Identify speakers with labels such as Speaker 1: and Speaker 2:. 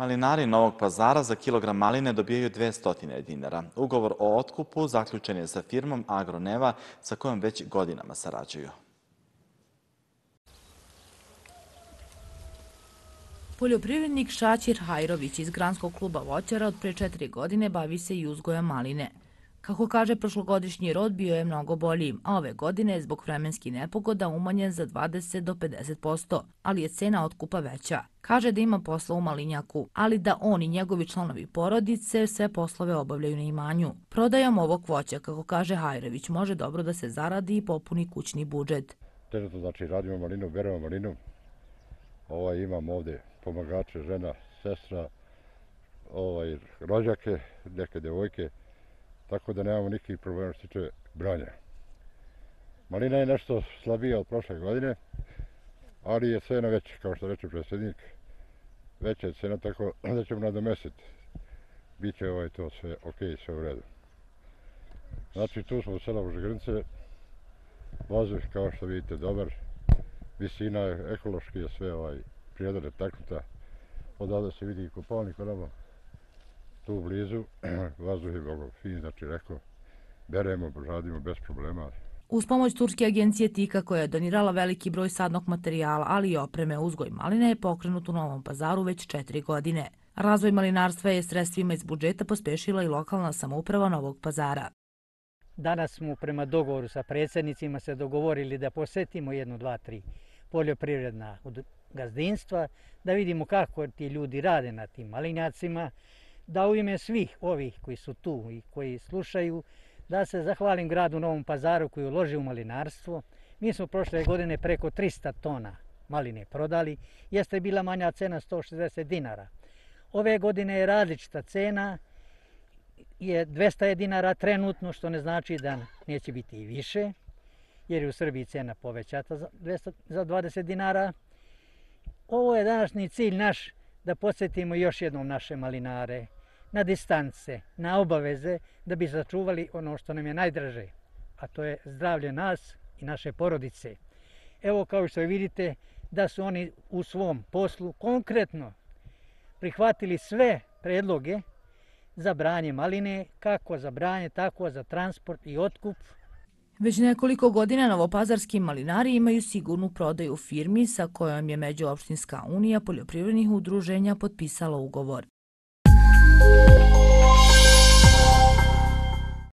Speaker 1: Malinari Novog Pazara za kilogram maline dobijaju 200 dinara. Ugovor o otkupu zaključen je sa firmom Agroneva sa kojom već godinama sarađuju.
Speaker 2: Poljoprivrednik Šaćir Hajrović iz Granskog kluba voćara od pre 4 godine bavi se i uzgojom maline. Kako kaže, prošlogodišnji rod bio je mnogo bolji, a ove godine je zbog vremenskih nepogoda umanjen za 20 do 50%, ali je cena otkupa veća. Kaže da ima posla u malinjaku, ali da on i njegovi članovi porodice sve poslove obavljaju na imanju. Prodajom ovog voća, kako kaže Hajrović, može dobro da se zaradi i popuni kućni budžet.
Speaker 3: Trenutno znači radimo malinu, beremo malinu. Imam ovdje pomagače, žena, sestra, rođake, neke devojke. Tako da nemamo nikakvih problema što se tiče branja. Malina je nešto slabija od prošle godine, ali je cena veća, kao što reče predsjednik. Veća je cena, tako da ćemo nadomestiti. Biće to sve ok, sve u redu. Znači, tu smo u sela Užegrnice. Vazduh, kao što vidite, dobar. Visina je, ekološki je sve priroda netaknuta. Odavde se vidi i Kopaonik, tu blizu, vazduh je mnogo fin, znači rekao, beremo, radimo bez problema.
Speaker 2: Uz pomoć turske agencije Tika, koja je donirala veliki broj sadnog materijala, ali i opreme, uzgoj maline je pokrenut u Novom Pazaru već 4 godine. Razvoj malinarstva je sredstvima iz budžeta pospešila i lokalna samouprava Novog Pazara.
Speaker 4: Danas smo prema dogovoru sa predsjednicima se dogovorili da posetimo 1, 2, 3 poljoprivredna gazdinstva, da vidimo kako ti ljudi rade na tim malinjacima, da u ime svih ovih koji su tu i koji slušaju, da se zahvalim gradu Novom Pazaru koji uloži u malinarstvo. Mi smo prošle godine preko 300 tona maline prodali, jeste bila manja cena 160 dinara. Ove godine je različita cena, je 200 dinara trenutno, što ne znači da neće biti i više, jer je u Srbiji cena povećata za 20 dinara. Ovo je današnji cilj naš, da podsjetimo još jednom naše malinare na distance, na obaveze, da bi sačuvali ono što nam je najdraže, a to je zdravlje nas i naše porodice. Evo, kao što vidite, da su oni u svom poslu konkretno prihvatili sve predloge za branje maline, kako za branje, tako za transport i otkup.
Speaker 2: Već nekoliko godina novopazarski malinari imaju sigurnu prodaju firmi sa kojom je Međuopštinska unija poljoprivrednih udruženja potpisala ugovor.